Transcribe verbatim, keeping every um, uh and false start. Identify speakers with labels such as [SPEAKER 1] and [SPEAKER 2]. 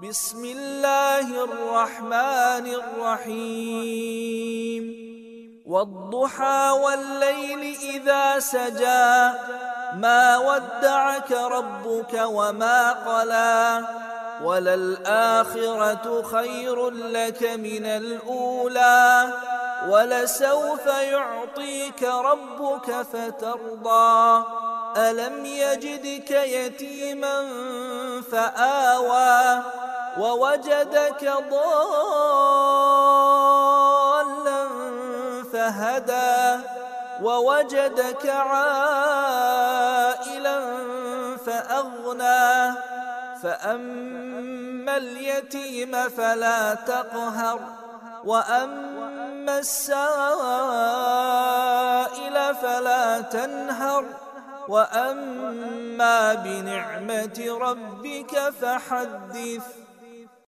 [SPEAKER 1] بسم الله الرحمن الرحيم والضحى والليل إذا سجى ما ودعك ربك وما قلى وللآخرة خير لك من الأولى ولسوف يعطيك ربك فترضى ألم يجدك يتيما فآوى ووجدك ضالا فهدى ووجدك عائلا فأغنى فأما اليتيم فلا تقهر وأما السائل فلا تنهر وأما بنعمة ربك فحدث.